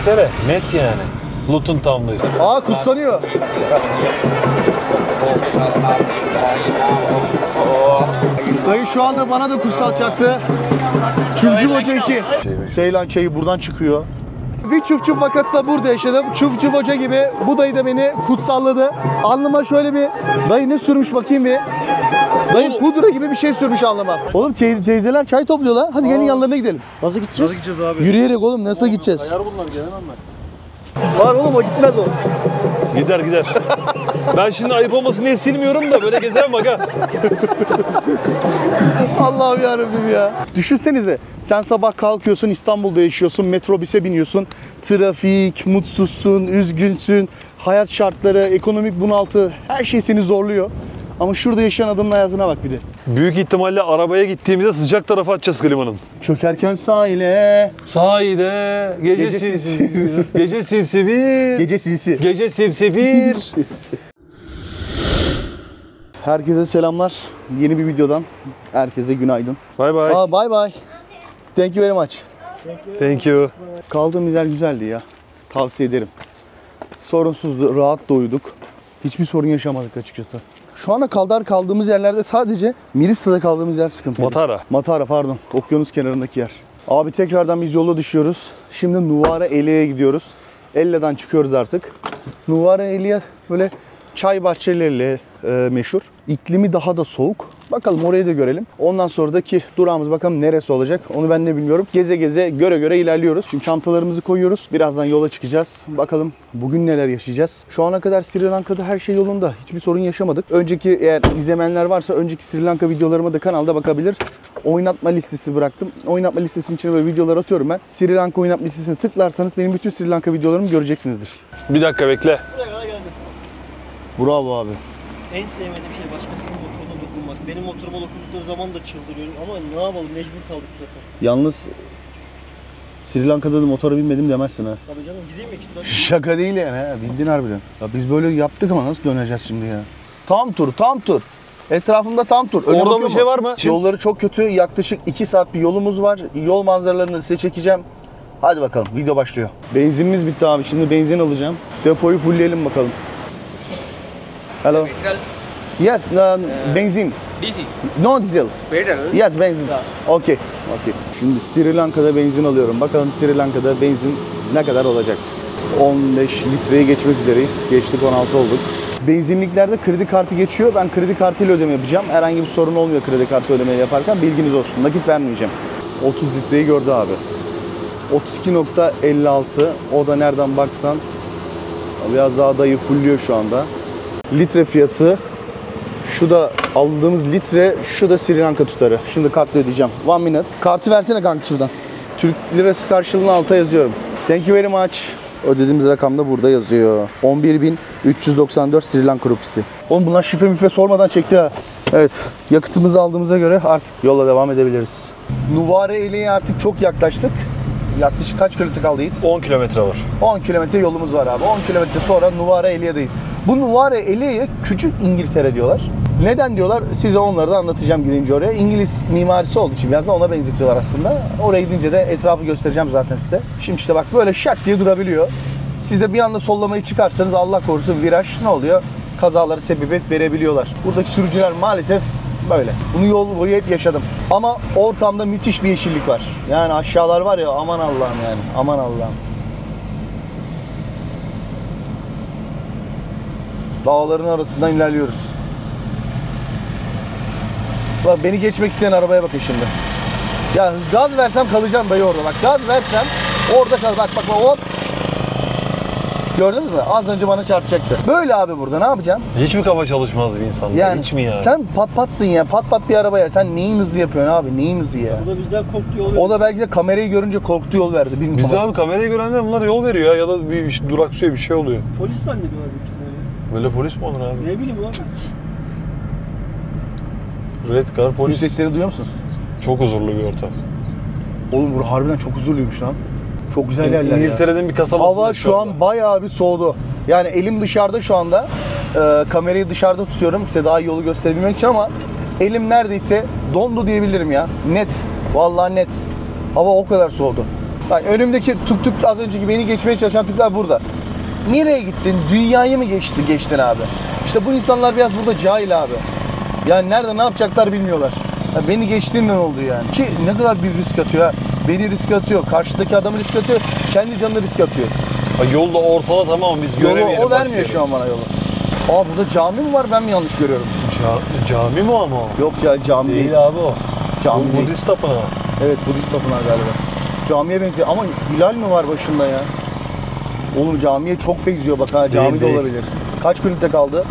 düşünsene. Net yani. Luton Town'dayız. Aa kutsanıyor. Dayı şu anda bana da kutsal çaktı. Çufçuf Hoca 2. Seylan çayı buradan çıkıyor. Bir çufçuf vakası da burada yaşadım. Çufçuf Hoca gibi bu dayı da beni kutsalladı. Alnıma şöyle bir dayı ne sürmüş bakayım bir. Dayı pudra gibi bir şey sürmüş alnıma. Oğlum teyzeler çay topluyorlar. Hadi gelin yanlarına gidelim. Nasıl gideceğiz? Nasıl gideceğiz abi? Yürüyerek oğlum nasıl gideceğiz? Ayar bunlar gelemem ben. Var oğlum o gitmez o. Gider. Ben şimdi ayıp olmasın diye silmiyorum da böyle gezemem bak ha. Allah'ım yarabbim ya. Düşünsenize sen sabah kalkıyorsun, İstanbul'da yaşıyorsun, metrobüse biniyorsun. Trafik, mutsuzsun, üzgünsün. Hayat şartları, ekonomik bunaltı her şey seni zorluyor. Ama şurada yaşayan adamın hayatına bak bir de. Büyük ihtimalle arabaya gittiğimizde sıcak tarafa açacağız klimanın. Çökerken sahile. Sahilde gece sinsi. Gece simsi bir. Gece sinsi. Gece simsi bir. Herkese selamlar. Yeni bir videodan herkese günaydın. Bye bye. Bye bye. Thank you very much. Thank you. Kaldığımız yer güzeldi ya. Tavsiye ederim. Sorunsuzdu, rahat da uyuduk. Hiçbir sorun yaşamadık açıkçası. Şu ana kadar kaldığımız yerlerde sadece Mirisa'da kaldığımız yer sıkıntıydı. Matara. Matara pardon. Okyanus kenarındaki yer. Abi tekrardan biz yola düşüyoruz. Şimdi Nuara Eliye'ye gidiyoruz. Elle'den çıkıyoruz artık. Nuara Eliye böyle çay bahçeleriyle meşhur. İklimi daha da soğuk. Bakalım orayı da görelim. Ondan sonraki durağımız bakalım neresi olacak. Onu ben de bilmiyorum. Geze geze göre ilerliyoruz. Şimdi çantalarımızı koyuyoruz. Birazdan yola çıkacağız. Bakalım bugün neler yaşayacağız. Şu ana kadar Sri Lanka'da her şey yolunda. Hiçbir sorun yaşamadık. Önceki eğer izlemeyenler varsa önceki Sri Lanka videolarıma da kanalda bakabilir. Oynatma listesi bıraktım. Oynatma listesinin içine böyle videolar atıyorum ben. Sri Lanka oynatma listesine tıklarsanız benim bütün Sri Lanka videolarımı göreceksinizdir. Bir dakika bekle. Buraya kadar geldim. Bravo abi. En sevmediğim şey başkasının motoruna dokunmak. Benim motoruma dokundukları zaman da çıldırıyorum ama ne yapalım mecbur kaldık bu sefer. Yalnız Sri Lanka'da da motora binmedim demezsin ha. Tabii canım gideyim mi iki tur? Şaka değil yani ha. Bindin harbiden. Ya biz böyle yaptık ama nasıl döneceğiz şimdi ya? Tam tur. Etrafımda tam tur. Öne Orada bakıyor bir şey mu? var mı? Yolları çok kötü. Yaklaşık 2 saat bir yolumuz var. Yol manzaralarını size çekeceğim. Hadi bakalım video başlıyor. Benzinimiz bitti abi. Şimdi benzin alacağım. Depoyu fullleyelim bakalım. Hello. Yes, benzin. Diesel. No diesel. Petrol. Yes, benzin. Okay. Şimdi Sri Lanka'da benzin alıyorum. Bakalım Sri Lanka'da benzin ne kadar olacak? 15 litreye geçmek üzereyiz. Geçtik 16 olduk. Benzinliklerde kredi kartı geçiyor. Ben kredi kartıyla ödeme yapacağım. Herhangi bir sorun olmuyor kredi kartı ödemeyi yaparken. Bilginiz olsun. Nakit vermeyeceğim. 30 litreyi gördü abi. 32.56. O da nereden baksan biraz daha dayı fulluyor şu anda. Litre fiyatı. Şu da aldığımız litre, şu da Sri Lanka tutarı. Şimdi kartla ödeyeceğim. 1 minute. Kartı versene kanka şuradan. Türk lirası karşılığını alta yazıyorum. Thank you very much. Ödediğimiz rakam da burada yazıyor. 11.394 Sri Lanka rupisi. Oğlum bunlar şifre sormadan çekti ha. Evet, yakıtımızı aldığımıza göre artık yola devam edebiliriz. Nuara Eliye'ye artık çok yaklaştık. Yaklaşık kaç kilometre kaldı Yiğit? 10 kilometre var. 10 kilometre yolumuz var abi. 10 kilometre sonra Nuara Eliye'deyiz. Bu Nuara Eliye'ye küçük İngiltere diyorlar. Neden diyorlar? Size onları da anlatacağım gidince oraya. İngiliz mimarisi olduğu için biraz da ona benzetiyorlar aslında. Oraya gidince de etrafı göstereceğim zaten size. Şimdi işte bak böyle şak diye durabiliyor. Siz de bir anda sollamayı çıkarsanız Allah korusun viraj ne oluyor? Kazaları sebebiyet verebiliyorlar. Buradaki sürücüler maalesef böyle. Bunu yol boyu hep yaşadım. Ama ortamda müthiş bir yeşillik var. Yani aşağılar var ya aman Allah'ım yani. Aman Allah'ım. Dağların arasından ilerliyoruz. Bak beni geçmek isteyen arabaya bakın şimdi. Ya gaz versem kalacağım dayı orada. Bak gaz versem orada kal. Bak hop. Gördünüz mü? Az önce bana çarpacaktı. Böyle abi burada ne yapacaksın? Hiç mi kafa çalışmaz bir insan? Yani hiç mi ya? sen patsın ya. Pat bir arabaya. Sen neyin hızı yapıyorsun abi? Neyin hızı ya? O da bizden korktu yol O da belki de kamerayı görünce korktu yol verdi. Bilmiyorum. Biz abi kamerayı görenler bunlar yol veriyor ya da bir duraksıyor bir şey oluyor. Polis zannediyorlar büyük ihtimalle. Böyle polis mi olur abi? Ne bileyim abi. Red Car Polis polis. seslerini duyuyor musunuz? Çok huzurlu bir ortam. Oğlum bu harbiden çok huzurluymuş lan. Çok güzel yerler ya. İngiltere'nin bir kasabasında Hava şu an bayağı bir soğudu. Yani elim dışarıda şu anda. Kamerayı dışarıda tutuyorum size daha iyi yolu gösterebilmek için ama elim neredeyse dondu diyebilirim ya. Net. Vallahi net. Hava o kadar soğudu. Bak önümdeki tuk tuk az önceki beni geçmeye çalışan tuklar burada. Nereye gittin? Dünyayı mı geçtin abi? İşte bu insanlar biraz burada cahil abi. Yani nerede ne yapacaklar bilmiyorlar. Ya beni geçtiğinden oldu yani. Ki ne kadar büyük risk atıyor ha. Beni risk atıyor, karşıdaki adamı risk atıyor, kendi canını risk atıyor. Yolda ortada tamam biz göremeyelim. Yolu o vermiyor şu an bana yolu. Aa burada cami mi var, ben mi yanlış görüyorum? Cami mi ama o? Yok ya cami değil. Değil abi o. Cami Bu değil. Budist tapınağı. Evet Budist tapınağı galiba. Camiye benziyor ama hilal mi var başında ya? Oğlum camiye çok benziyor bak ha, cami de değil. olabilir. Kaç kilometre kaldı?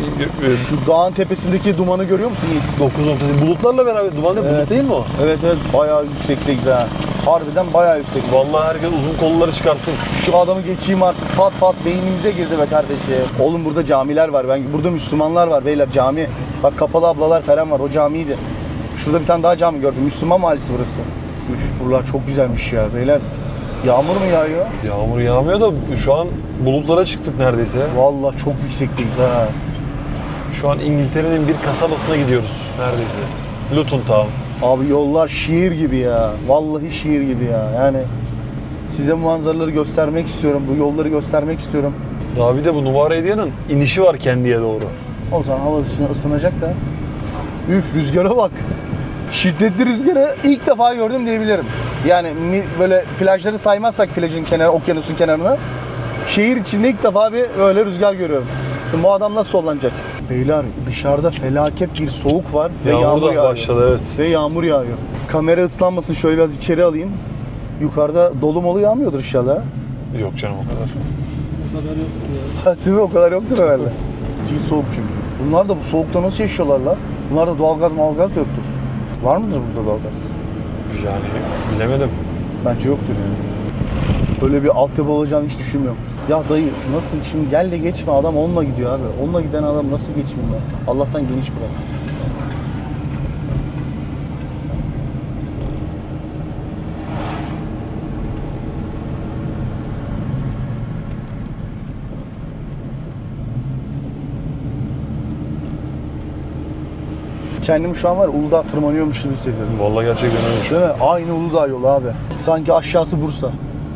Şu dağın tepesindeki dumanı görüyor musun Yiğit? 9.8 bulutlarla beraber duman değil, bulut değil mi o? Evet bayağı yüksekteyiz ha. Harbiden bayağı yüksek. Vallahi herkes uzun kolları çıkarsın. Şu adamı geçeyim artık, pat pat beynimize girdi be kardeşim. Oğlum burada camiler var, burada Müslümanlar var beyler, cami. Bak kapalı ablalar falan var, o camiydi. Şurada bir tane daha cami gördüm, Müslüman mahallesi burası. Üf, buralar çok güzelmiş ya beyler. Yağmur mu yağıyor? Yağmur yağmıyor da şu an bulutlara çıktık neredeyse. Vallahi çok yüksekteyiz ha. Şu an İngiltere'nin bir kasabasına gidiyoruz neredeyse. Luton Town. Abi yollar şiir gibi ya. Vallahi şiir gibi ya. Yani size bu manzaraları göstermek istiyorum. Bu yolları göstermek istiyorum. Daha bir de bu Nuvara Elia'nın inişi var kendiye doğru. O zaman hava ısınacak da. Üf rüzgara bak. Şiddetli rüzgarı ilk defa gördüm diyebilirim. Yani böyle plajları saymazsak plajın kenarı, okyanusun kenarına. Şehir içinde ilk defa bir böyle rüzgar görüyorum. Şimdi bu adam nasıl sollanacak? Beyler dışarıda felaket bir soğuk var ve yağmur da yağıyor. başladı evet. Ve yağmur yağıyor. Kamera ıslanmasın, şöyle biraz içeri alayım. Yukarıda dolu molu yağmıyordur inşallah. Yok canım o kadar. O kadar yoktur ya. Ha, değil mi? O kadar yoktur herhalde. Ciddi soğuk çünkü. Bunlar da bu soğukta nasıl yaşıyorlar la? Bunlarda doğalgaz da yoktur. Var mıdır burada doğalgaz? Yani bilemedim. Bence yoktur yani. Böyle bir altyapı olacağını hiç düşünmüyorum. Ya dayı nasıl şimdi gel de geçme, adam onunla gidiyor abi. Onunla giden adam nasıl geçmeyeyim ben? Allah'tan geniş bırak. Kendimi şu an var Uludağ tırmanıyormuş gibi hissediyorum. Vallahi gerçekten öyle. Değil mi? Aynı Uludağ yolu abi. Sanki aşağısı Bursa.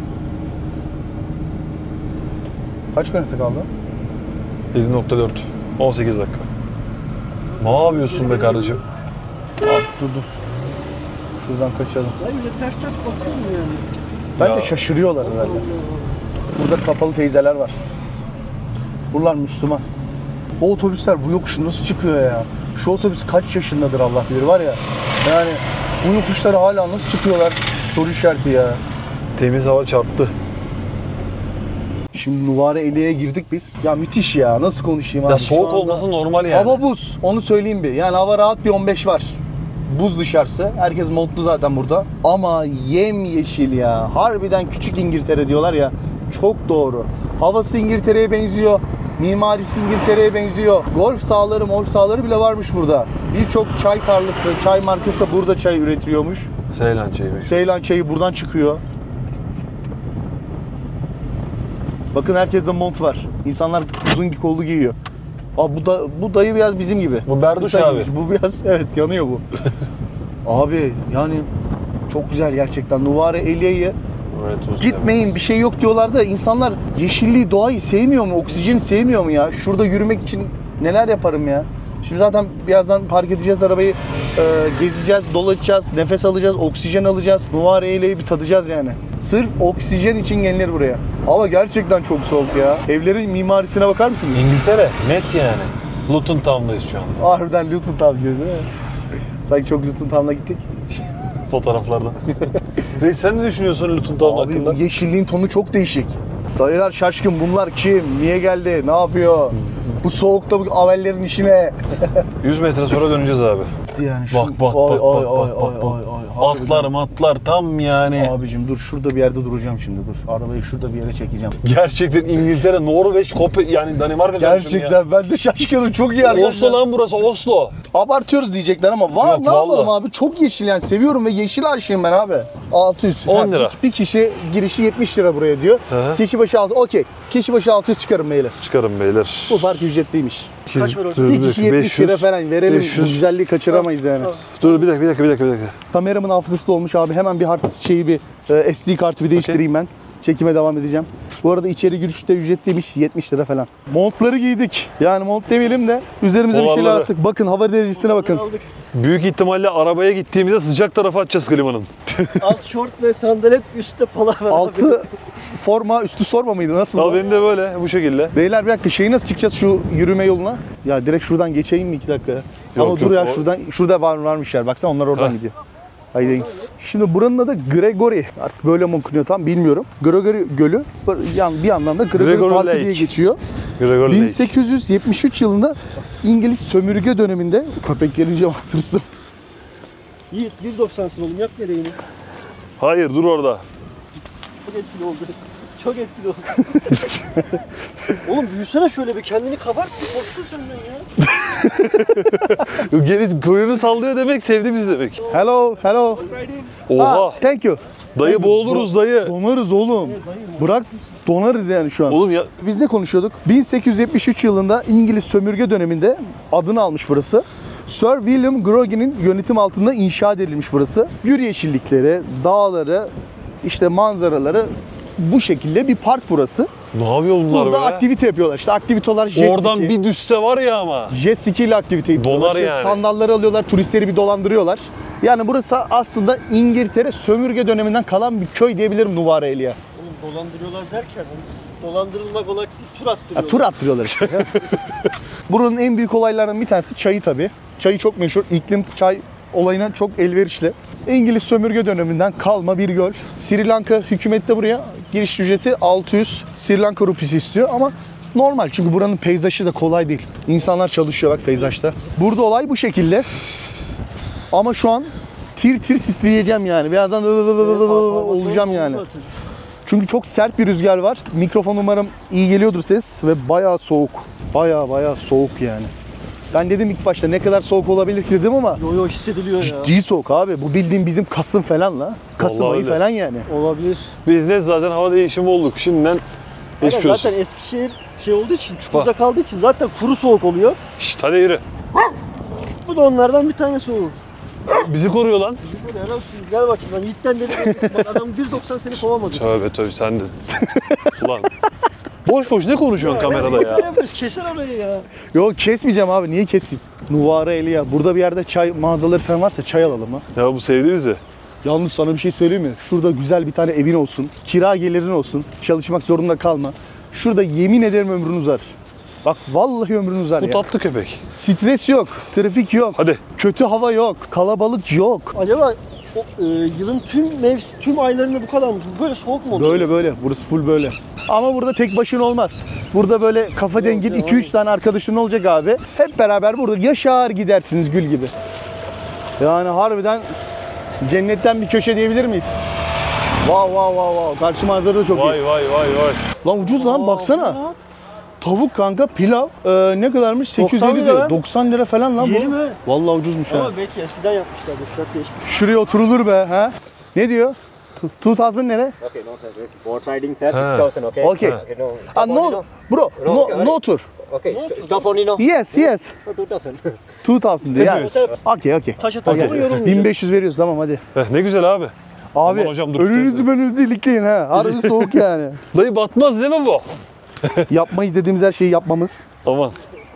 Kaç kilometre kaldı? 7.4. 18 dakika. Ne yapıyorsun be kardeşim? Abi dur. Şuradan kaçalım. Ben öyle ters bakıyorum yani. Bence Ya. şaşırıyorlar herhalde. Burada kapalı teyzeler var. Bunlar Müslüman. O otobüsler bu yokuşu nasıl çıkıyor ya? Şu otobüs kaç yaşındadır Allah bilir var ya. Yani bu yokuşları hala nasıl çıkıyorlar? Soru işareti ya. Temiz hava çarptı. Şimdi Nuvara Elia'ya girdik biz. Ya müthiş ya. Nasıl konuşayım abi? Ya Şu soğuk anda olması normal yani. hava buz. Onu söyleyeyim bir. Yani hava rahat bir 15 var. Buz dışarısı. Herkes montlu zaten burada. Ama yemyeşil ya. Harbiden küçük İngiltere diyorlar ya. Çok doğru. Havası İngiltere'ye benziyor. Mimarisi İngiltere'ye benziyor. Golf sahaları bile varmış burada. Birçok çay tarlası, çay markası da burada çay üretiliyormuş. Seylan çayıymış. Seylan çayı buradan çıkıyor. Bakın herkeste mont var. İnsanlar uzun kollu giyiyor. Abi bu dayı biraz bizim gibi. Bu berduş Kısa abi. giymiş. Bu biraz evet yanıyor bu. Abi yani çok güzel gerçekten. Nuvara Elia'yı Evet, gitmeyin bir şey yok diyorlar da insanlar yeşilliği, doğayı sevmiyor mu? Oksijeni sevmiyor mu ya? Şurada yürümek için neler yaparım ya? Şimdi zaten birazdan park edeceğiz arabayı, gezeceğiz, dolaşacağız, nefes alacağız, oksijen alacağız. Nuvara Elia'yı bir tadacağız yani. Sırf oksijen için gelinir buraya. Hava gerçekten çok soğuk ya. Evlerin mimarisine bakar mısınız? İngiltere net yani. Luton Town'dayız şu an. Harbiden Luton Town gibi değil mi? Sanki çok Luton Town'a gittik. Fotoğraflardan. Reis sen ne düşünüyorsun Luton Town Abi hakkında? bu yeşilliğin tonu çok değişik. Dayılar şaşkın, bunlar kim? Niye geldi? Ne yapıyor? Bu soğukta bu avellerin işine. 100 metre sonra döneceğiz abi. Yani Bak bak bak bak. Atlar tam yani. Abicim dur şurada bir yerde duracağım şimdi dur. Arabayı şurada bir yere çekeceğim. Gerçekten İngiltere, Norveç, yani Danimarka Gerçekten ben de şaşkınım, çok iyi arkadaşlar. Oslo lan burası, Oslo. Abartıyoruz diyecekler ama var, Yok, ne yapalım vallahi. abi, çok yeşil yani, seviyorum ve yeşil aşığım ben abi. 600. 10 lira. Bir kişi girişi 70 lira buraya diyor. Hı hı. Kişi başı 6, okey. Kişi başı 600 çıkarım beyler. Çıkarın beyler. Bu park ücretliymiş. Kaç var o? Dur, Bir kişi 70 lira 500. falan verelim. 500. Bu güzelliği kaçıramayız yani. Dur bir dakika. Kameramın hafızası dolmuş abi. Hemen bir SD kartı bir değiştireyim ben. Çekime devam edeceğim. Bu arada içeri girişte ücretliymiş, 70 lira falan. Montları giydik. Yani mont demeyelim de üzerimize bir şeyler Polarları. attık. Bakın hava derecesine bakın. Aldık. Büyük ihtimalle arabaya gittiğimizde sıcak tarafa açacağız klimanın. Alt şort ve sandalet, üstte polar var abi. Altı forma, üstü sorma mıydı? Nasıl? Al bu? benim de böyle bu şekilde. Beyler bir dakika şeyi nasıl çıkacağız şu yürüme yoluna? Ya direkt şuradan geçeyim mi 2 dakika? Ama Yok, dur ya o- şurada varmış yer. Baksana onlar oradan Heh. gidiyor. Haydi. Şimdi buranın adı Gregory. Artık böyle mi okunuyor tam bilmiyorum. Gregory Gölü. Bir yandan da Gregory Gregory Parkı Lake. diye geçiyor. Gregor Lake. 1873 yılında İngiliz sömürge döneminde köpek gelince baktırırsın. Yiğit 1.90'sın oğlum, yap gereğini. Hayır dur orada. Çok etkili oldu. Çok etkili oldu. Oğlum büyüsene şöyle bir, kendini kabart, bir korksun senden ya. Geri kuyruğunu sallıyor demek sevdiğimiz demek. Hello. Oha. Thank you. Dayı boğuluruz dayı. Donarız oğlum. Bırak donarız yani şu an. Oğlum ya Biz ne konuşuyorduk? 1873 yılında İngiliz sömürge döneminde adını almış burası. Sir William Grogan'in yönetim altında inşa edilmiş burası. Gür yeşillikleri, dağları, işte manzaraları bu şekilde bir park burası. ne yapıyor bunlar Burada be? aktivite yapıyorlar. İşte aktiviteler jet Oradan ski. bir düşse var ya ama. Jet ski ile aktivite yapıyorlar. Donar İşte yani. Sandalları alıyorlar, turistleri bir dolandırıyorlar. Yani burası aslında İngiltere sömürge döneminden kalan bir köy diyebilirim Nuvara Eliya. Oğlum dolandırıyorlar derken, dolandırılmak olarak değil, tur Ya, attırıyorlar. tur attırıyorlar işte. Buranın en büyük olaylarından bir tanesi çayı tabii. Çayı çok meşhur. İklim çay olayına çok elverişli. İngiliz sömürge döneminden kalma bir göl. Sri Lanka hükümeti de buraya giriş ücreti 600 Sri Lanka rupisi istiyor ama normal çünkü buranın peyzajı da kolay değil. İnsanlar çalışıyor bak peyzajda. Burada olay bu şekilde. Ama şu an tir titreyeceğim yani. Birazdan olacağım yani. Çünkü çok sert bir rüzgar var. Mikrofon umarım iyi geliyordur ses ve bayağı soğuk. Bayağı soğuk yani. Ben dedim ilk başta ne kadar soğuk olabilir ki dedim ama Yo hissediliyor ya. ciddi soğuk abi. Bu bildiğin bizim Kasım falan la. Kasım Vallahi ayı öyle. falan yani. Olabilir. Biz ne zaten hava değişimi olduk. Şimdiden geçmiş olsun. Zaten Eskişehir şey olduğu için, çukurda kaldığı için zaten kuru soğuk oluyor. Şşt hadi yürü. Bu da onlardan bir tane soğuk. Bizi koruyor lan. Böyle helal olsun. Gel bakayım, ben Yiğit'ten dedim. Bak adam 1.90 seni kovamadı. Tövbe sen de. Ulan. Boş ne konuşuyorsun kamerada ya? Ne yapıyoruz? Keser orayı ya. Yok kesmeyeceğim abi. Niye keseyim? Nuvara Eliya. Burada bir yerde çay mağazaları falan varsa çay alalım ha. Ya bu sevdi bizi. Yalnız sana bir şey söyleyeyim mi? Şurada güzel bir tane evin olsun. Kira gelirin olsun. Çalışmak zorunda kalma. Şurada yemin ederim ömrün uzar. Bak vallahi ömrün uzar Bu ya. tatlı köpek. Stres yok. Trafik yok. Hadi. Kötü hava yok. Kalabalık yok. Acaba yılın tüm aylarında bu kadar mı? Böyle soğuk mu oluyor? Böyle. Burası full böyle. Ama burada tek başına olmaz. Burada böyle kafa dengin 2-3 tane arkadaşın olacak abi. Hep beraber burada yaşar gidersiniz gül gibi. Yani harbiden cennetten bir köşe diyebilir miyiz? Wow. Karşı manzara da çok iyi. Vay. Lan ucuz lan baksana. Tavuk kanka pilav ne kadarmış? 850 90 lira diyor. lan. 90 lira falan lan Yeni bu. mi? Vallahi ucuzmuş ha. Ama belki eskiden yapmışlardır. Fiyat değişmiş. Şuraya oturulur be ha. Ne diyor? 2000 nere? Okay, no sir. This boat riding sir, 6,000. Okay. Okay. Okay, no. Ah, Stop only, no, no. bro, okay. no tur. Okay, stop only no. Yes. For 2,000. 2000 diyor. Hepimiz. Okey. Taşa taşa mı yorulmayacak? 1500 veriyoruz tamam hadi. Ne güzel abi. Abi Aman hocam, dur, önünüzü ilikleyin ha. Harbi soğuk yani. Dayı batmaz değil mi bu? Yapmayız dediğimiz her şeyi yapmamız. Aman.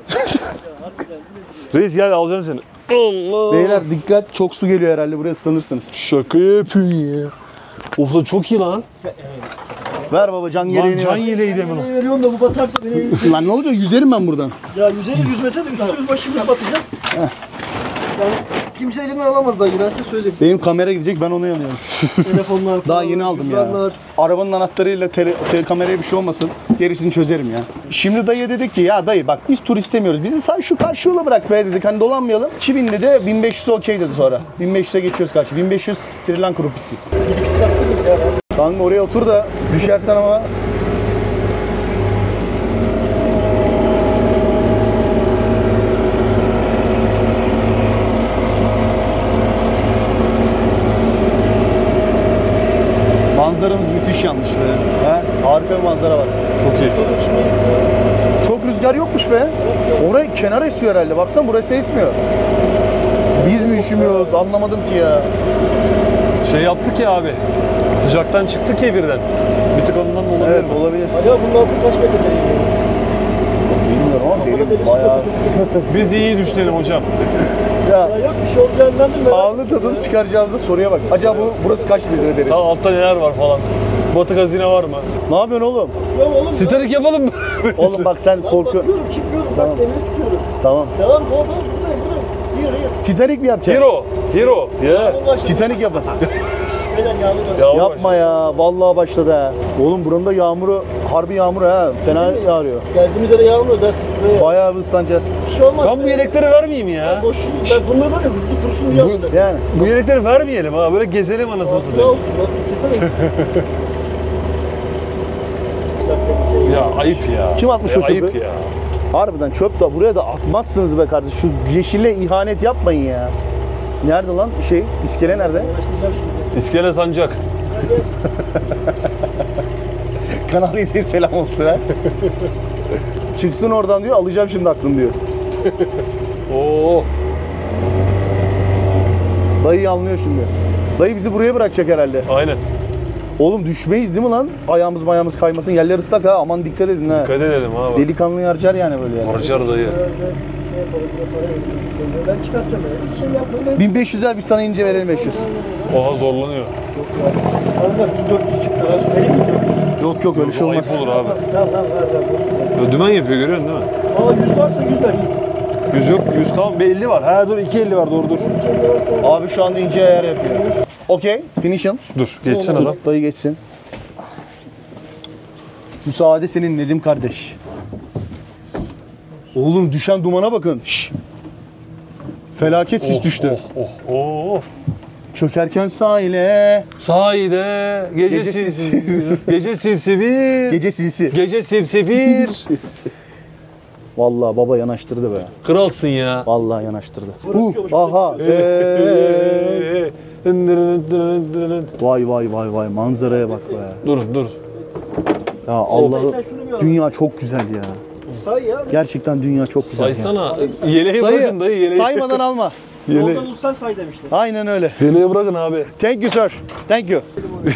Reis gel alacağım seni. Allah. Beyler dikkat çok su geliyor herhalde buraya ıslanırsınız. Şaka yapıyorsun ya. Of da çok iyi lan. Ver baba can Lan yeleğini can ver. yeleği de mi lan? Ne veriyorsun da bu batarsa beni... Lan ne olacak yüzerim ben buradan. Ya yüzeriz yüzmese de üstümüz başımız batacak. Yani kimse elimden alamaz dayı, ben size söyleyeyim. Benim kamera gidecek ben ona yanıyorum. Telefonlar, Daha yeni aldım ya. cüzdanlar. Arabanın anahtarıyla kameraya bir şey olmasın. Gerisini çözerim ya. Şimdi dayı dedik ki ya dayı bak biz tur istemiyoruz. Bizi sadece şu karşı yola bırak be dedik. Hani dolanmayalım. 2000 dedi 1500 okey dedi sonra. 1500'e geçiyoruz karşı. 1500 Sri Lanka rupisi. Kanka oraya otur da düşersen ama. Manzaramız müthiş yanlış be. He? Harika bir manzara var. Çok iyi. Çok rüzgar yokmuş be. Oraya kenar esiyor herhalde. Baksana burası esmiyor. Biz mi üşümüyoruz anlamadım ki ya. Şey yaptık ya abi. Sıcaktan çıktık ya birden. Bir tık ondan da olabilir Evet mi? olabilir. Alo bunun altı kaç metre deniyor? Bilmiyorum ama benim bayağı... Biz iyi düşünelim hocam. Ya Ya yok bir şey olacağından değil mi? pahalı tadını çıkaracağımıza soruya bak. Acaba burası kaç litre derim? Daha altta neler var falan. Batık hazine var mı? Ne yapıyorsun oğlum? Ya oğlum Titanic yapalım mı? Oğlum bak sen korku... bakıyorum çıkıyorum Tamam. bak demiri tutuyorum. Tamam. Tamam bu buradayım. Yürü. Titanic mi yapacaksın? Hero. Ya. Titanic yapın. Beyler yağmur var. Yapma ya. Vallahi başladı ha. Oğlum buranın da yağmuru, harbi yağmur ha. Fena yağıyor. Geldiğimiz yere yağmur dersin. Buraya. Bayağı bir ıslanacağız. Bir şey olmaz. Ben bu yelekleri vermeyeyim ya. Boş. Ben bunları var ya hızlı kurusun diye yaptım. Yani. Bu yelekleri vermeyelim ha. Böyle gezelim anasını Altına satayım. olsun. Bak istesene. Ya ayıp ya. Kim atmış Ya o çöpü? ayıp ya. Harbiden çöp de buraya da atmazsınız be kardeş. Şu yeşile ihanet yapmayın ya. Nerede lan şey? İskele nerede? Başlayacağım şimdi. İskele sancak. Kanal 7'ye selam olsun ha. Çıksın oradan diyor, alacağım şimdi aklını diyor. Oo. Dayı anlıyor şimdi. Dayı bizi buraya bırakacak herhalde. Aynen. Oğlum düşmeyiz değil mi lan? Ayağımız kaymasın. Yerler ıslak ha. Aman dikkat edin ha. Dikkat edelim abi. Delikanlı harcar yani böyle yani. Harcar dayı. Ben çıkartacağım ya. Hiç şey yapmam. 1500 ver biz sana ince verelim 500. Oha zorlanıyor. Kanka 1400 çıktı. Ben vereyim mi? Yok öyle şey olmaz. Ayıp olur abi. Tamam ver. Dümen yapıyor görüyorsun değil mi? Aa 100 varsa 100 ver. 100 yok. 100 tamam. 50 var. Ha dur 250 var doğru dur. Abi şu anda ince ayar yapıyor. Okey, finish'in. Dur geçsin adam. Dayı geçsin. Müsaade senin Nedim kardeş. Oğlum düşen dumana bakın. Şş. Felaket sis düştü. Oh. Çökerken sahile. Sahide gece Gece gece sipsibir. Gece sisi. Gece sipsibir. Vallahi baba yanaştırdı be. Kralsın ya. Vallahi yanaştırdı. Aha. Vay manzaraya bak be. Dur. Ya Allah'ım Sen şunu bir al. dünya çok güzel ya. Say ya. Gerçekten dünya çok güzel. ya. Saysana. Yeleği bırakın dayı yeleği. Saymadan alma. Yoldan bulsan say demişler. Aynen öyle. Yeleği bırakın abi. Thank you sir. Thank you.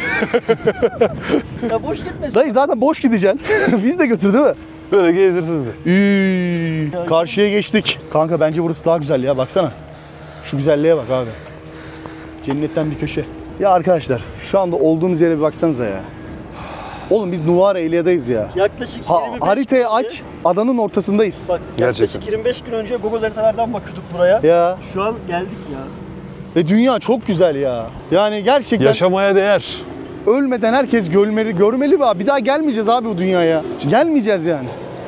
Ya boş gitmesin. Dayı zaten boş gideceksin. Biz de götür değil mi? Böyle gezdirsin bizi. Karşıya geçtik. Kanka bence burası daha güzel ya baksana. Şu güzelliğe bak abi. Cennetten bir köşe. Ya arkadaşlar şu anda olduğumuz yere bir baksanıza ya. Oğlum biz Nuara Elia'dayız ya. Yaklaşık 25 Haritayı gün önce- aç, adanın ortasındayız. Bak Gerçekten. yaklaşık 25 gün önce Google haritalardan bakıyorduk buraya. Ya Şu an geldik ya. ve dünya çok güzel ya. Yani gerçekten Yaşamaya değer. ölmeden herkes görmeli be abi. Bir daha gelmeyeceğiz abi bu dünyaya. Gelmeyeceğiz yani.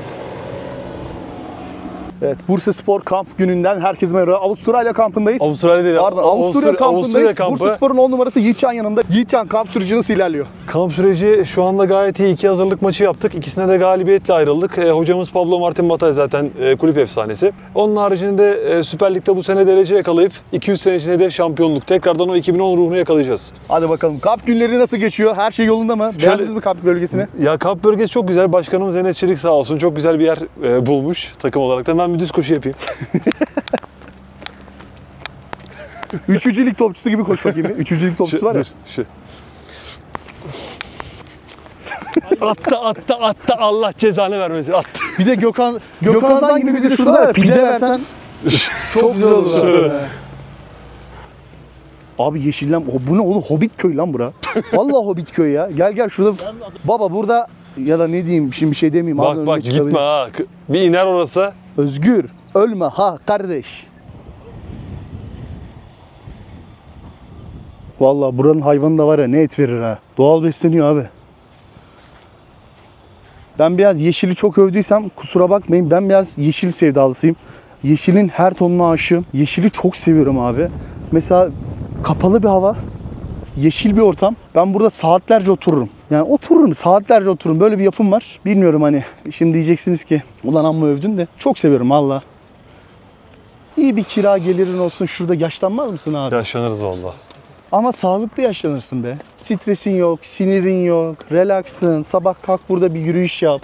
Evet, Bursa Spor Kamp gününden herkese merhaba. Avustralya kampındayız. Avustralya değil. Pardon, Avusturya kampındayız. Avusturya kampı. Bursa Spor'un 10 numarası Yiğitcan yanında. Yiğitcan kamp sürücü nasıl ilerliyor? Kamp süreci şu anda gayet iyi. 2 hazırlık maçı yaptık. İkisine de galibiyetle ayrıldık. Hocamız Pablo Martin Batay zaten kulüp efsanesi. Onun haricinde Süper Lig'de bu sene derece yakalayıp 200 sene içinde hedef şampiyonluk. Tekrardan o 2010 ruhunu yakalayacağız. Hadi bakalım. Kamp günleri nasıl geçiyor? Her şey yolunda mı? Beğendiniz mi kamp bölgesini? Ya kamp bölgesi çok güzel. Başkanımız Enes Çelik sağ olsun. Çok güzel bir yer bulmuş takım olarak da. Ben bir düz koşu yapayım. Üçüncü lig topçusu gibi koş bakayım bir. Üçüncü lig topçusu var ya. Attı Allah cezanı vermesin. Attı. Bir de Gökhan Zan gibi bir de şurada var ya, pide versen çok güzel olur. aslında. Abi yeşillen, bu ne oğlum, Hobbit köy lan bura. Vallahi Hobbit köy ya. Gel şurada. Baba burada ya da ne diyeyim şimdi bir şey demeyeyim. Abi, önüme Bak çıkabilir. gitme ha. Bir iner orası. Özgür ölme ha kardeş. Vallahi buranın hayvanı da var ya, ne et verir ha. Doğal besleniyor abi. Ben biraz yeşili çok övdüysem kusura bakmayın. Ben biraz yeşil sevdalısıyım. Yeşilin her tonuna aşığım. Yeşili çok seviyorum abi. Mesela kapalı bir hava, yeşil bir ortam. Ben burada saatlerce otururum. Yani otururum, saatlerce otururum. Böyle bir yapım var. Bilmiyorum hani. Şimdi diyeceksiniz ki ulan amma övdün de. Çok seviyorum valla. İyi bir kira gelirin olsun, şurada yaşlanmaz mısın abi? Yaşlanırız valla. Ama sağlıklı yaşlanırsın be. Stresin yok, sinirin yok, relaksın. Sabah kalk burada bir yürüyüş yap.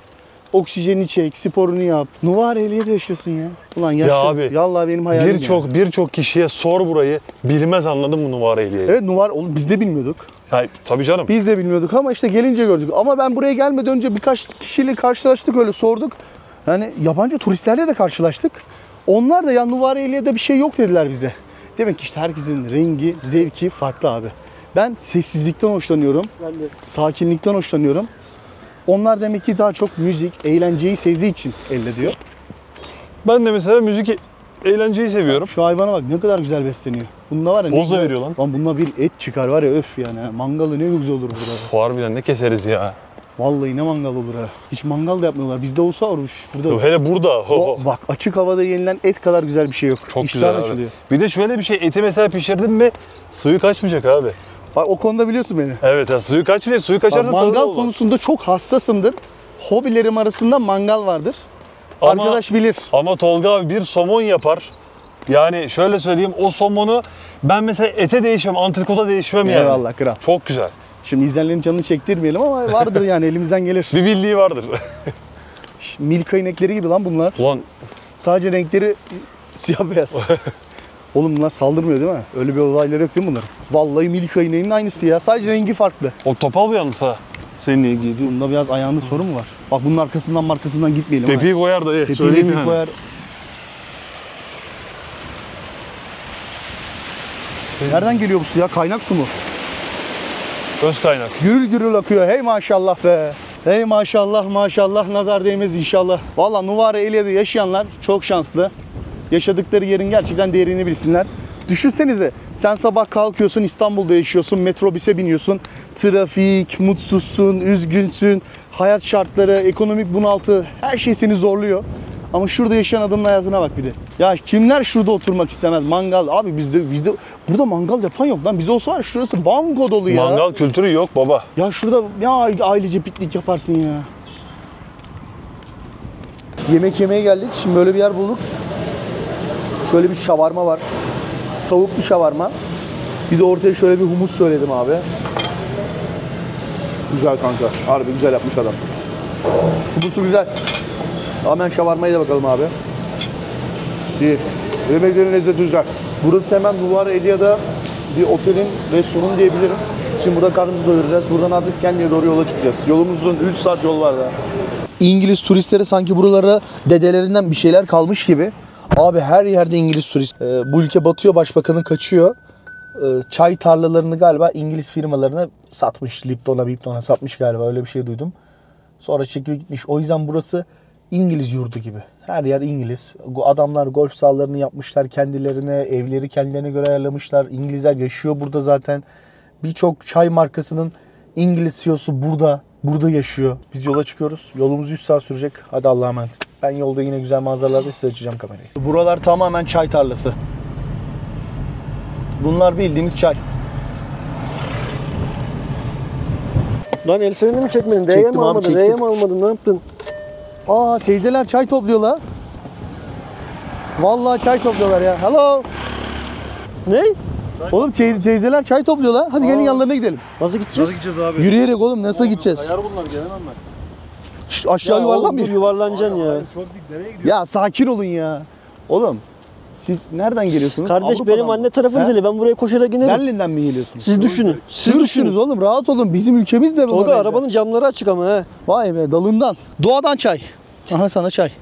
oksijeni çek, sporunu yap. Nuvareli'de yaşıyorsun ya. Ulan yaşa. Ya abi, Vallahi benim hayalim Birçok kişiye sor burayı. Bilmez, anladın mı Nuvareli'yi? Evet, oğlum biz de bilmiyorduk. Tabii canım. Biz de bilmiyorduk ama işte gelince gördük. Ama ben buraya gelmeden önce birkaç kişiyle karşılaştık, öyle sorduk. Yani yabancı turistlerle de karşılaştık. Onlar da ya Nuvareli'de bir şey yok dediler bize. Demek ki işte herkesin rengi, zevki farklı abi. Ben sessizlikten hoşlanıyorum. Ben de. Sakinlikten hoşlanıyorum. Onlar demek ki daha çok müzik, eğlenceyi sevdiği için elde diyor. Ben de mesela müzik, eğlenceyi seviyorum. Şu hayvana bak ne kadar güzel besleniyor. Bunda var ya. Poz da veriyor lan. Lan bununla bir et çıkar var ya, öf yani. Mangalı ne güzel olur burada. Harbiden ne keseriz ya. Vallahi ne mangal olur ha. Hiç mangal da yapmıyorlar. Bizde olsa olur. Burada. Hele burada. Bak açık havada yenilen et kadar güzel bir şey yok. Çok İştahın güzel abi. açılıyor. Bir de şöyle bir şey, eti mesela pişirdin mi suyu kaçmayacak abi. Bak o konuda biliyorsun beni. Evet ya, suyu kaçmayacak. Suyu kaçarsa tadı Mangal olmaz. konusunda çok hassasımdır. Hobilerim arasında mangal vardır. Ama- Arkadaş bilir. Ama Tolga abi bir somon yapar. Yani şöyle söyleyeyim, o somonu ben mesela ete değişmem, antrikota değişmem yani. Eyvallah kral. Çok güzel. Şimdi izleyenlerin canını çektirmeyelim ama vardır yani elimizden gelir. Bir bildiği vardır. Milka inekleri gibi lan bunlar. Ulan Sadece renkleri siyah beyaz. Oğlum bunlar saldırmıyor değil mi? Öyle bir olayları yok değil mi bunların? Vallahi Milka ineğinin aynısı ya. Sadece rengi farklı. o topal bu yalnız ha. Senin iyi giydiğin. Bunda biraz ayağında sorun mu var? Bak bunun arkasından gitmeyelim. ha. Tepiyi koyar da Tepiyi söyleyeyim bir yani. koyar. Nereden geliyor bu su ya? Kaynak su mu? Öz kaynak. Gürül gürül akıyor. Hey maşallah be. Hey maşallah maşallah, nazar değmez inşallah. Valla Nuvareli'de yaşayanlar çok şanslı. Yaşadıkları yerin gerçekten değerini bilsinler. Düşünsenize, sen sabah kalkıyorsun, İstanbul'da yaşıyorsun, metrobüse biniyorsun. Trafik, mutsuzsun, üzgünsün, hayat şartları, ekonomik bunaltı, her şey seni zorluyor. Ama şurada yaşayan adamın hayatına bak bir de. Ya kimler şurada oturmak istemez? Mangal. Abi bizde burada mangal yapan yok lan. Bizde olsa var ya, şurası bango dolu ya. Mangal kültürü yok baba. Ya şurada ya ailece piknik yaparsın ya. Yemek yemeye geldik. Şimdi böyle bir yer bulduk. Şöyle bir şavarma var. Tavuklu şavarma. Bir de ortaya şöyle bir humus söyledim abi. Güzel kanka. Harbi güzel yapmış adam. Humusu güzel. Hemen şavarmaya da bakalım abi. İyi. Yemeklerin lezzeti güzel. Burası hemen Nuvareli'de bir otelin restoranı diyebilirim. Şimdi burada karnımızı doyuracağız. Buradan artık Kenya'ya doğru yola çıkacağız. Yolumuzun 3 saat yol var daha. İngiliz turistlere sanki buralara dedelerinden bir şeyler kalmış gibi. Abi her yerde İngiliz turist. Bu ülke batıyor, başbakanın kaçıyor. Çay tarlalarını galiba İngiliz firmalarına satmış. Lipton'a satmış galiba, öyle bir şey duydum. Sonra çekilip gitmiş. O yüzden burası İngiliz yurdu gibi. Her yer İngiliz. Adamlar golf sahalarını yapmışlar kendilerine, evleri kendilerine göre ayarlamışlar. İngilizler yaşıyor burada zaten. Birçok çay markasının İngiliz CEO'su burada yaşıyor. Biz yola çıkıyoruz. Yolumuz 100 saat sürecek. Hadi Allah'a emanet. Ben yolda yine güzel manzaralarda size açacağım kamerayı. Buralar tamamen çay tarlası. Bunlar bildiğimiz çay. Lan el freni mi çekmedin? D'ye Çektim mi abi, almadın? çektim. R'ye mi almadın? Ne yaptın? Aa, teyzeler çay topluyorlar. Vallahi çay topluyorlar ya. Hello. Ne? Oğlum teyzeler çay topluyorlar. Hadi gelin yanlarına gidelim. Nasıl gideceğiz? gideceğiz abi? Yürüyerek oğlum, nasıl gideceğiz? bunlar, gelemem ben. Şşt, aşağı yuvarlanmıyor. Yuvarlanacaksın ya. Çok dik, nereye gidiyor? Ya sakin olun ya. Oğlum siz nereden geliyorsunuz? Kardeş Avrupa'dan benim mı? anne tarafı He? Rizeli. Ben buraya koşarak inerim. Berlin'den mi geliyorsunuz? Siz düşünün. Siz Siz düşünün. oğlum, rahat olun. Bizim ülkemiz de buna Tolga benzer. arabanın camları açık ama he. Vay be, dalından. Doğadan çay. Aha sana çay.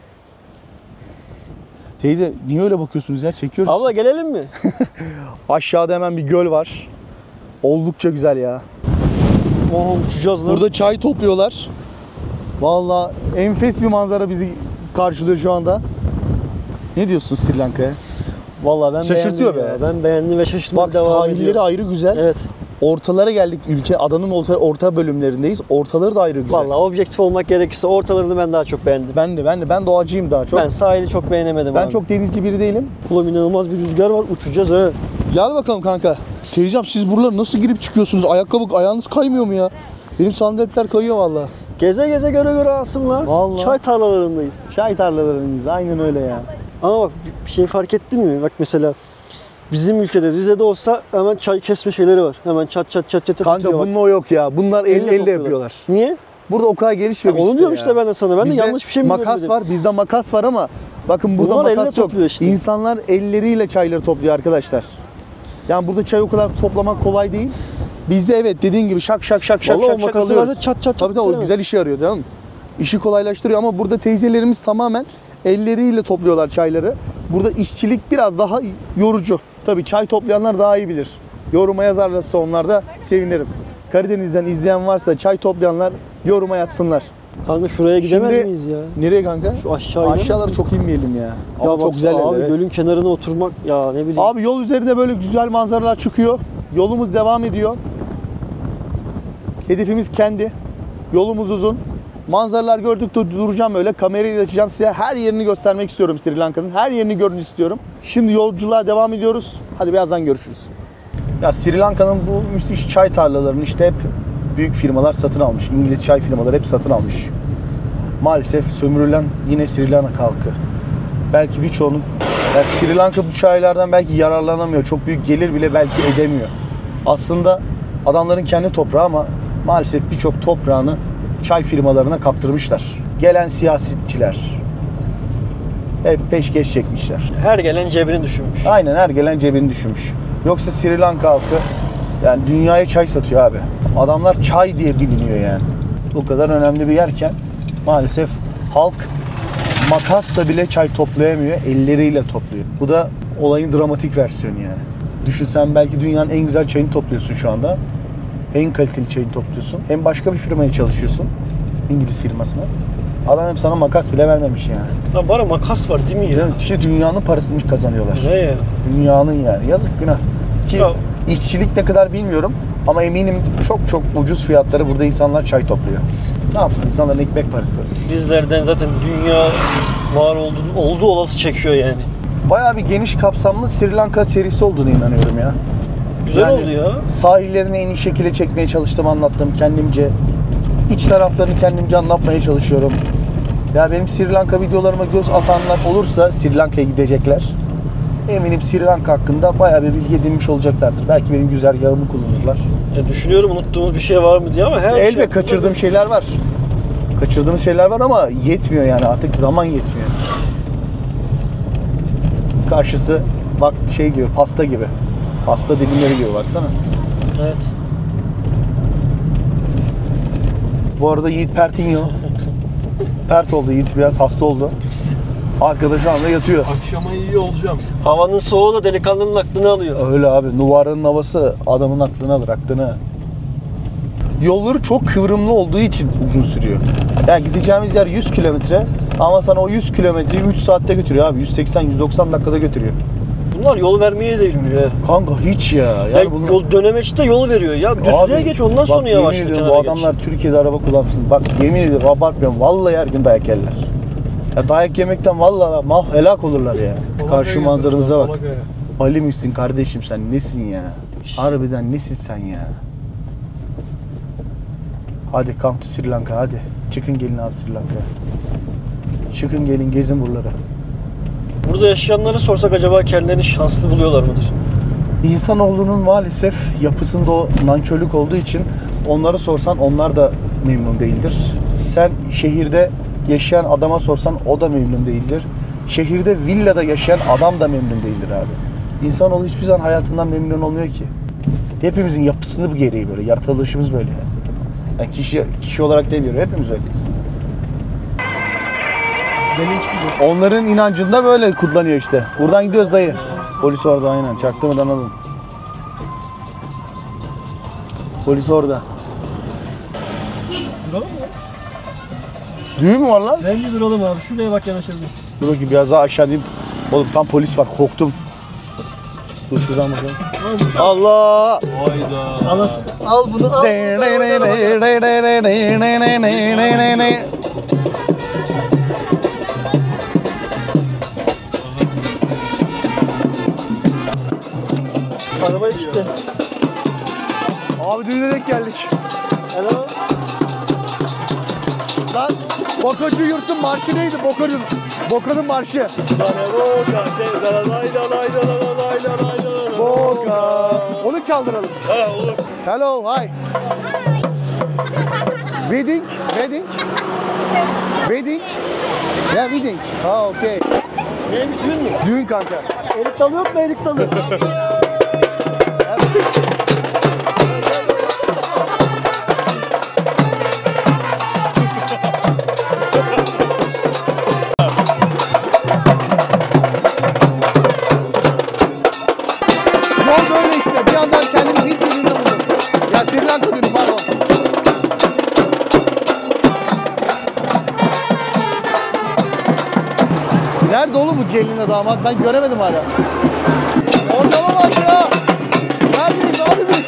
Teyze niye öyle bakıyorsunuz ya? Çekiyoruz. Abla gelelim mi? Aşağıda hemen bir göl var. Oldukça güzel ya. Oo, uçacağız lan. Burada çay topluyorlar. Vallahi enfes bir manzara bizi karşılıyor şu anda. Ne diyorsun Sri Lanka'ya? Vallahi ben Şaşırtıyor beğendim be. Ya. Ben beğendim ve şaşırtmaya Bak devam sahilleri ediyorum. ayrı güzel. Evet. Ortalara geldik. Ülke adanın orta bölümlerindeyiz. Ortaları da ayrı güzel. Vallahi objektif olmak gerekirse ortalarını ben daha çok beğendim. Ben doğacıyım daha çok. Ben sahili çok beğenemedim Ben abi. çok denizci biri değilim. Oğlum inanılmaz bir rüzgar var. Uçacağız he. Gel bakalım kanka. Teyzem siz buralara nasıl girip çıkıyorsunuz? Ayağınız kaymıyor mu ya? Benim sandaletler kayıyor vallahi. Geze geze göre Asım lan. Vallahi. Çay tarlalarındayız. Çay tarlalarındayız. Aynen öyle ya. Ama bak bir şey fark ettin mi? Bak mesela bizim ülkede Rize'de olsa hemen çay kesme şeyleri var. Hemen çat Kanka atıyor bak. bunun o yok ya. Bunlar Elle elde topluyorlar. yapıyorlar. Niye? Burada o kadar gelişmemiş. Onu diyorum ya. işte ben de sana. Ben de Bizde yanlış bir şey mi makas dedim? var, bizde makas var ama bakın burada Bunlar elle makas yok. topluyor işte. İnsanlar elleriyle çayları topluyor arkadaşlar. Yani burada çay o kadar toplamak kolay değil. Bizde evet dediğin gibi şak şak şak şak Vallahi o şak şak makası alıyoruz. verse çat çat çat Tabii de o bitiremez. güzel işe yarıyor değil mi? İşi kolaylaştırıyor ama burada teyzelerimiz tamamen elleriyle topluyorlar çayları. Burada işçilik biraz daha yorucu. Tabii çay toplayanlar daha iyi bilir. Yoruma yazarlarsa onlar da sevinirim. Karadeniz'den izleyen varsa çay toplayanlar yoruma yazsınlar. Kanka şuraya gidemez Şimdi- miyiz ya? Nereye kanka? Şu aşağı inelim Aşağılara mi? çok inmeyelim ya. Ya Ama çok baksana güzel abi yerler, evet. gölün kenarına oturmak ya ne bileyim. Abi yol üzerinde böyle güzel manzaralar çıkıyor. Yolumuz devam ediyor. Hedefimiz kendi. Yolumuz uzun. Manzaralar gördükçe duracağım öyle. Kamerayı da açacağım size. Her yerini göstermek istiyorum Sri Lanka'nın. Her yerini görün istiyorum. Şimdi yolculuğa devam ediyoruz. Hadi birazdan görüşürüz. Ya Sri Lanka'nın bu müthiş çay tarlalarını işte hep büyük firmalar satın almış. İngiliz çay firmaları hep satın almış. Maalesef sömürülen yine Sri Lanka halkı. Belki birçoğunun Sri Lanka bu çaylardan belki yararlanamıyor. Çok büyük gelir bile belki edemiyor. Aslında adamların kendi toprağı ama maalesef birçok toprağını çay firmalarına kaptırmışlar. Gelen siyasetçiler hep peşkeş çekmişler. Her gelen cebini düşünmüş. Aynen her gelen cebini düşünmüş. Yoksa Sri Lanka halkı yani dünyaya çay satıyor abi. Adamlar çay diye biliniyor yani. O kadar önemli bir yerken maalesef halk makasla bile çay toplayamıyor, elleriyle topluyor. Bu da olayın dramatik versiyonu yani. Düşünsen belki dünyanın en güzel çayını topluyorsun şu anda. En kaliteli çayını topluyorsun. Hem başka bir firmaya çalışıyorsun. İngiliz firmasına. Adam hem sana makas bile vermemiş yani. Ya bana makas var değil mi ya? İşte dünyanın parasını kazanıyorlar. Ne ya? Dünyanın yani. Yazık günah. Ki Ya- işçilik ne kadar bilmiyorum ama eminim çok çok ucuz fiyatları burada insanlar çay topluyor. Ne yapsın insanların ekmek parası. Bizlerden zaten dünya var olduğu olası çekiyor yani. Bayağı bir geniş kapsamlı Sri Lanka serisi olduğunu inanıyorum ya. Güzel Yani oldu ya. Sahillerini en iyi şekilde çekmeye çalıştım, anlattım kendimce. İç taraflarını kendimce anlatmaya çalışıyorum. Ya benim Sri Lanka videolarıma göz atanlar olursa Sri Lanka'ya gidecekler. Eminim Sri Lanka hakkında bayağı bir bilgi edinmiş olacaklardır. Belki benim güzergahımı kullanırlar. Ya düşünüyorum unuttuğumuz bir şey var mı diye ama her Elbet şey kaçırdığım şeyler var. Kaçırdığımız şeyler var ama yetmiyor yani, artık zaman yetmiyor. Karşısı bak şey gibi, pasta gibi. Pasta dilimleri gibi baksana. Evet. Bu arada Yiğit pertinho. Pert oldu Yiğit, biraz hasta oldu. Arkada şu anda yatıyor. Akşama iyi olacağım. Havanın soğuğu da delikanlının aklını alıyor. Öyle abi, Nuvara'nın havası adamın aklını alır, aklını. Yolları çok kıvrımlı olduğu için uzun sürüyor. Yani gideceğimiz yer 100 kilometre ama sana o 100 kilometreyi 3 saatte götürüyor abi. 180-190 dakikada götürüyor. Bunlar yol vermeye de bilmiyor ya. Kanka hiç ya. Yani Ya bunlar... yol dönemeçte yol veriyor ya. Düzlüğe Abi, geç ondan bak sonra yemin yavaşla ediyorum, kenara bu adamlar Türkiye'de araba kullansın. Bak yemin ediyorum, abartmıyorum. Vallahi her gün dayak yerler. Ya dayak yemekten vallahi helak olurlar ya. Karşı manzaramıza bak. Ali misin kardeşim sen? Nesin ya? Harbiden nesin sen ya? Hadi come to Sri Lanka hadi. Çıkın gelin abi Sri Lanka'ya. Çıkın gelin, gezin buraları. geç. Burada yaşayanlara sorsak acaba kendilerini şanslı buluyorlar mıdır? İnsanoğlunun maalesef yapısında o nankörlük olduğu için onlara sorsan onlar da memnun değildir. Sen şehirde yaşayan adama sorsan o da memnun değildir. Şehirde villada yaşayan adam da memnun değildir abi. İnsanoğlu hiçbir zaman hayatından memnun olmuyor ki. Hepimizin yapısını bu gereği böyle, yaratılışımız böyle yani. Yani kişi olarak demiyorum, hepimiz öyleyiz. Benim çıkacak. Onların inancında böyle kullanıyor işte. Buradan gidiyoruz dayı. Polis orada aynen. Çaktırmadan alın. Polis orada. Duralım mı? Düğün mü var lan? Bence duralım abi. Şuraya bak yanaşabiliriz. Dur bakayım biraz daha aşağı diyeyim. Oğlum tam polis var, korktum. Dur şuradan bakalım. Allah! Hayda. Anasını. Al bunu al. Arabayı kilitle. Abi düğüne denk geldik. Hello. Lan Bokacı Yursun marşı neydi? Boka'nın marşı. Boka. Onu çaldıralım. Ha olur. Hello, hi. Wedding. Ya wedding. Ha okey. Neymiş, düğün mü? Düğün kanka. Erik dalı yok mu, erik dalı? Yol böyle işte. Bir yandan kendimi Hint düğününde buldum. Ya Sri Lanka düğünü pardon. Nerede oğlum bu gelinle damat? Ben göremedim hala. Ortama bak ya. Neredeyiz abi biz?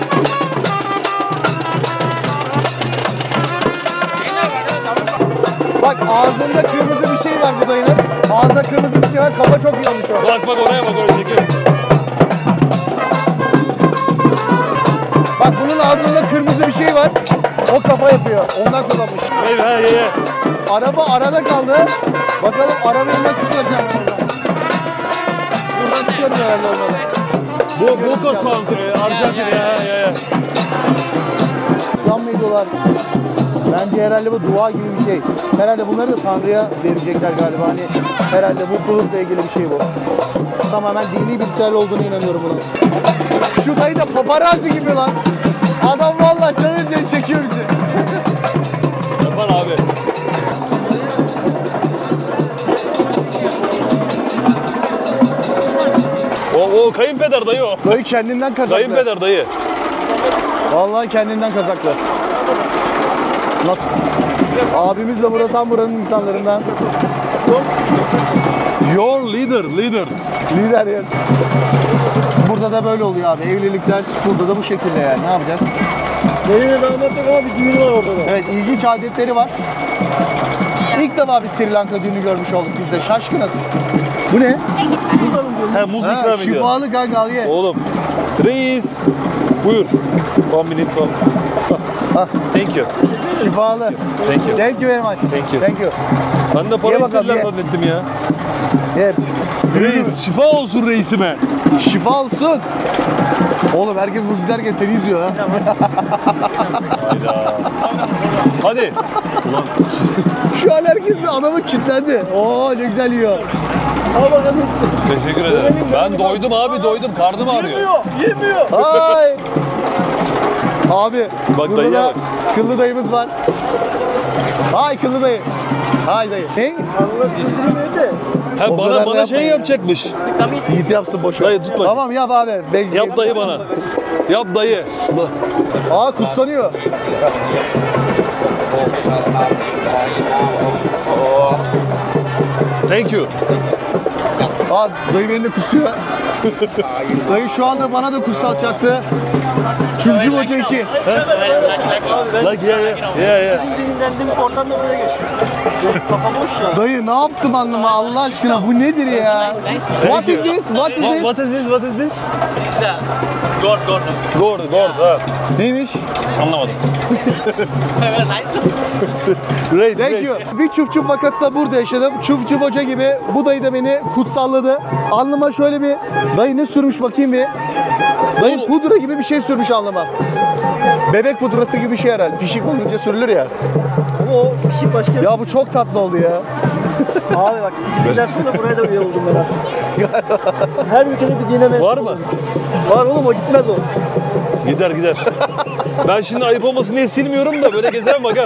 Bak ağzında kırmızı bir şey var bu dayının. Ağzında kırmızı bir şey var. Kafa çok yanlış o. Bak oraya bak, oraya çekiyor. Bak bunun ağzında kırmızı bir şey var. O kafa yapıyor. Ondan kullanmış. Hey. Araba arada kaldı. Bakalım arabayı nasıl çıkaracağım buradan. Buradan çıkarım herhalde olmalı. Bu Boca Sound, Arjantin ya. Zam mı ediyorlar? Bence herhalde bu dua gibi bir şey. Herhalde bunları da Tanrı'ya verecekler galiba. Hani herhalde mutlulukla ilgili bir şey bu. Tamamen dini bir ritüel olduğuna inanıyorum buna. Şu dayı da paparazzi gibi lan. Adam vallahi çalınca çekiyor bizi. Yapar abi. O kayınpeder dayı o. Dayı kendinden kazaklı. Kayınpeder dayı. Vallahi kendinden kazaklı. Abimiz de burada tam buranın insanlarından. Your leader. Lider yer. Burada da böyle oluyor abi. Evlilikler burada da bu şekilde yani. Ne yapacağız? Gelin damatın abi düğünü var orada da. Evet, ilginç adetleri var. İlk defa bir Sri Lanka düğünü görmüş olduk biz de. Şaşkınız. Bu ne? He, muz Ha, ikram ediyor. şifalı kanka al ye. Oğlum. Reis. Buyur. 1 minute var. Ah. Thank you. Şifalı. Thank you. Thank you very much. Thank you. Thank you. Ben de para Ye bakalım, istediler ye. zannettim ya. Ye. Reis şifa olsun reisime. Şifa olsun. Oğlum herkes bu izlerken seni izliyor ha. Hayda. Hadi. Ulan Şu an herkes adamı kilitlendi. Oo ne güzel yiyor. Al bakalım. teşekkür ederim. Ben doydum abi, doydum. Karnım ağrıyor. Yemiyor. Ay. Abi Bak burada dayıya da bak. kıllı dayımız var. Hay kıllı dayı. Hay dayı. Ne? Allah sindiremiyor de. Ha, O kadar da bana şey yapmayın ya. yapacakmış. Yiğit yapsın boş ver. Dayı tut bakayım. Tamam yap abi. Yap dayı bana. Yap dayı. Aa kuslanıyor. Thank you. Aa dayı beni de kusuyor. Dayı şu anda bana da kussalacaktı. Çulcu Hoca 2. Like yeah. Bizim düğünden demin oradan da buraya geçtim. Kafa boş ya. Dayı ne yaptım anlama Allah aşkına bu nedir ya? What is this? What is this? What is this? What is this? God. Gourd. Ha. Neymiş? Anlamadım. Nice. Great. Thank you. Bir çuf çuf vakası da burada yaşadım. Çuf çuf hoca gibi bu dayı da beni kutsalladı. Alnıma şöyle bir dayı ne sürmüş bakayım bir. Dayı Oğlum. pudra gibi bir şey sürmüş alnıma. Bebek pudrası gibi bir şey herhalde. Pişik olunca sürülür ya. Ama o pişik başka bir Ya bu çok tatlı oldu ya. Abi bak 8 yıldan sonra buraya da üye oldum ben artık. Her ülkede bir dine mensup Var mı? oldum. Var oğlum, o gitmez o. Gider. Ben şimdi ayıp olmasın diye silmiyorum da böyle gezemem bak ha.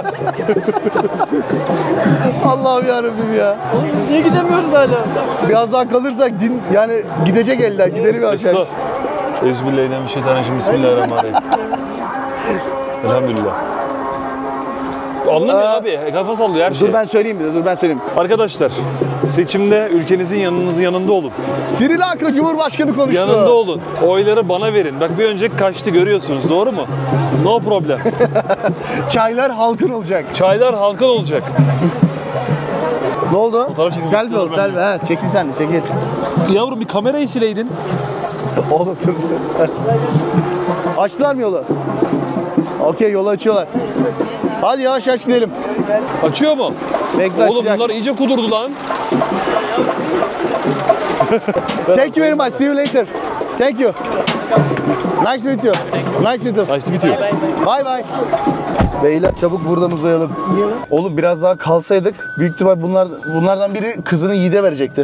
Allah'ım yarabbim ya. Oğlum biz niye gidemiyoruz hala? Biraz daha kalırsak din yani gidecek elden. Gidelim yavaş yavaş. Estağfurullah. Euzubillahimineşşeytanirracim. Bismillahirrahmanirrahim. Elhamdülillah. Anlamıyor abi. Kafa sallıyor her şey. Dur ben söyleyeyim bir de, dur ben söyleyeyim. Arkadaşlar, seçimde ülkenizin yanında olun. Sri Lanka Cumhurbaşkanı konuştu. Yanında olun. Oyları bana verin. Bak bir önceki kaçtı görüyorsunuz. Doğru mu? No problem. Çaylar halkın olacak. Çaylar halkın olacak. Ne oldu? Fotoğraf çekilmek Selfie ol, istiyorum selfie. Ha, çekil sen de, çekil. Yavrum bir kamerayı sileydin. Oğlum dur. Açtılar mı yolu? Okey, yolu açıyorlar. Hadi yavaş yavaş gidelim. Açıyor mu? Bekle, Oğlum açacak. bunlar iyice kudurdu lan. Thank you very much. See you later. Thank you. Nice to meet you. Nice to meet you. Nice to meet you. Bye bye. Beyler çabuk buradan uzayalım. Oğlum biraz daha kalsaydık büyük ihtimal bunlardan biri kızını Yiğit'e verecekti.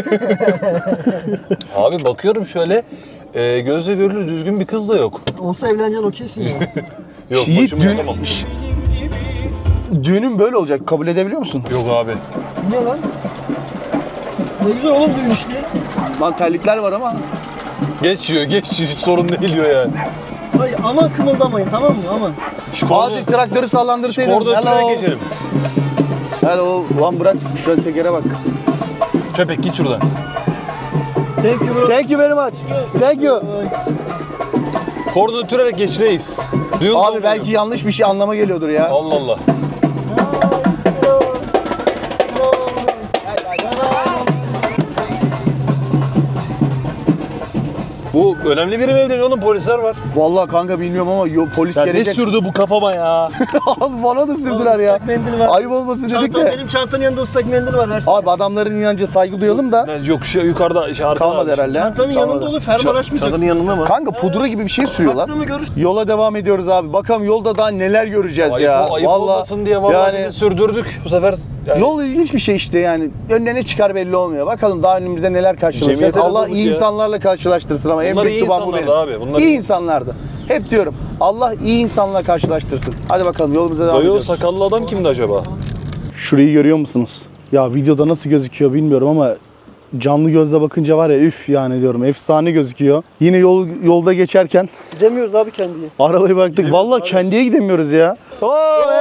Abi bakıyorum şöyle gözle görülür düzgün bir kız da yok. Olsa evleneceksin okeysin ya. Yok Yiğit başımı yakamam. Düğünün böyle olacak. Kabul edebiliyor musun? Yok abi. Niye lan? Ne güzel oğlum düğün işte. Lan terlikler var ama. Geçiyor hiç sorun değil diyor yani. Ay aman kımıldamayın tamam mı aman. Azıcık traktörü sallandırsaydın. Koordinatörüne geçelim. Hello. Lan bırak şöyle tekere bak. Köpek git şuradan. Thank you bro. Thank you very much. Thank you. Koordinatörüne geç reis. Düğün Abi kabul belki yanlış bir şey anlama geliyordur ya. Allah Allah. Bu önemli biri mi evleniyor oğlum? Polisler var. Vallahi kanka bilmiyorum ama polis Ya ne gelecek. sürdü bu kafama ya? Abi bana da sürdüler ya. Islak mendil var. Ayıp olmasın dedik Çantam, de. benim çantanın yanında ıslak mendil var versene. Abi adamların inancı saygı duyalım da. Yok yukarıda arkada. Kalmadı herhalde. Çantanın Kalmadı. yanında olur fermuar açmayacaksın. Çantanın yanında mı? Kanka pudra gibi bir şey sürüyorlar. Baktığımı görüş. Yola devam ediyoruz abi. Bakalım yolda daha neler göreceğiz Ayıp, ya. ayıp olmasın diye vallahi bizi sürdürdük bu sefer. Yani Yol ilginç bir şey işte yani. Önüne ne çıkar belli olmuyor. Bakalım daha önümüzde neler karşılaşacağız. Cemiyete Allah rezillik iyi ya. insanlarla karşılaştırsın ama en Bunlar büyük iyi duam bu benim. insanlardı abi, bunlar iyi iyi. insanlardı. Hep diyorum. Allah iyi insanla karşılaştırsın. Hadi bakalım yolumuza devam Dayı o ediyoruz. sakallı adam kimdi acaba? Şurayı görüyor musunuz? Ya videoda nasıl gözüküyor bilmiyorum ama canlı gözle bakınca var ya üf yani diyorum efsane gözüküyor. Yine yolda geçerken Gidemiyoruz abi kendiye. arabayı bıraktık. Vallahi kendiye gidemiyoruz ya. Oh,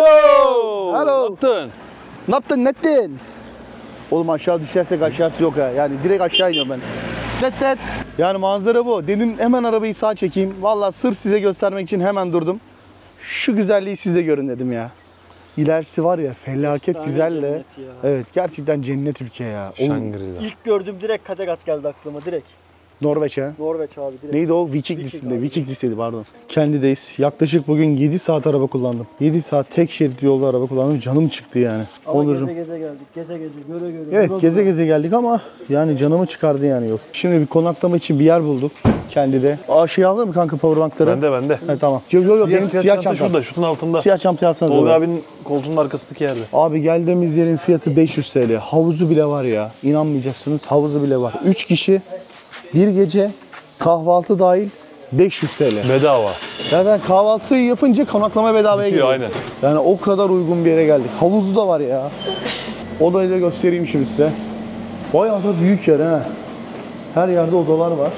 hello. Ne Hello. yaptın? Ne yaptın? Ne ettin? Oğlum aşağı düşersek aşağısı yok ha. Yani direkt aşağı iniyorum ben. Tet. Yani manzara bu. Dedim hemen arabayı sağa çekeyim. Vallahi sırf size göstermek için hemen durdum. Şu güzelliği siz de görün dedim ya. İlerisi var ya felaket Efsane güzel de. cennet ya. Evet gerçekten cennet ülke ya. Oğlum, Shangri-La. İlk gördüğüm direkt Kattegat geldi aklıma direkt. Norveç ha. Norveç abi direkt. Neydi o? Viking dizisinde. Viking dizisiydi pardon. Kendideyiz. Yaklaşık bugün 7 saat araba kullandım. 7 saat tek şeritli yolda araba kullandım. Canım çıktı yani. Ama Onurcuğum. geze geldik. Geze göre. Evet Dura geze dura. geze geldik ama yani canımı çıkardı yani yol. Şimdi bir konaklama için bir yer bulduk Kendi'de. Şey aldın mı kanka powerbankları? Bende. He tamam. Yok benim siyah çantam. Şurada, şunun altında. Siyah çantayı alsanız Tolga olur. abinin koltuğunun arkasındaki yerde. Abi geldiğimiz yerin fiyatı 500 TL. Havuzu bile var ya. İnanmayacaksınız havuzu bile var. 3 kişi bir gece kahvaltı dahil 500 TL. Bedava. Zaten kahvaltıyı yapınca konaklama bedavaya Bitiyor geliyor. aynen. Yani o kadar uygun bir yere geldik. Havuzu da var ya. Odayı da göstereyim şimdi size. Bayağı da büyük yer ha. Her yerde odalar var.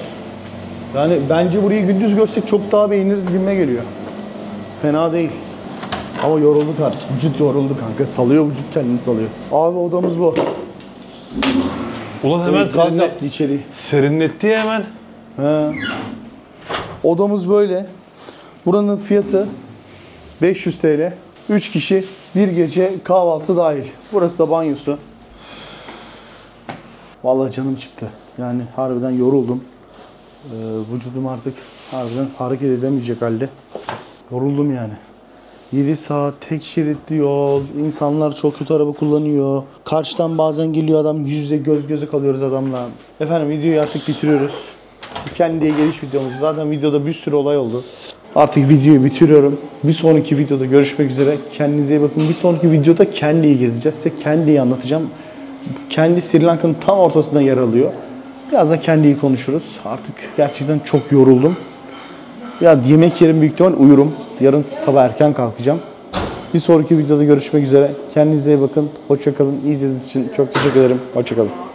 Yani bence burayı gündüz görsek çok daha beğeniriz gibime geliyor. Fena değil. Ama yorulduk artık. Vücut yoruldu kanka. Salıyor vücut kendini salıyor. Abi odamız bu. Ulan hemen Gaz yaptı içeriği. serinletti ya hemen. He. Odamız böyle. Buranın fiyatı 500 TL. 3 kişi bir gece kahvaltı dahil. Burası da banyosu. Vallahi canım çıktı. Yani harbiden yoruldum. Vücudum artık harbiden hareket edemeyecek halde. Yoruldum yani. 7 saat tek şeritli yol. İnsanlar çok kötü araba kullanıyor. Karşıdan bazen geliyor adam, yüz yüze göz göze kalıyoruz adamla. Efendim videoyu artık bitiriyoruz. Kendiye geliş videomuz. Zaten videoda bir sürü olay oldu. Artık videoyu bitiriyorum. Bir sonraki videoda görüşmek üzere. Kendinize iyi bakın. Bir sonraki videoda Kendi'yi gezeceğiz. Size Kendi'yi anlatacağım. Kendi Sri Lanka'nın tam ortasında yer alıyor. Biraz da Kendi'yi konuşuruz. Artık gerçekten çok yoruldum. Ya yemek yerim, büyük ihtimal uyurum. Yarın sabah erken kalkacağım. Bir sonraki videoda görüşmek üzere. Kendinize iyi bakın. Hoşça kalın. İzlediğiniz için çok teşekkür ederim. Hoşça kalın.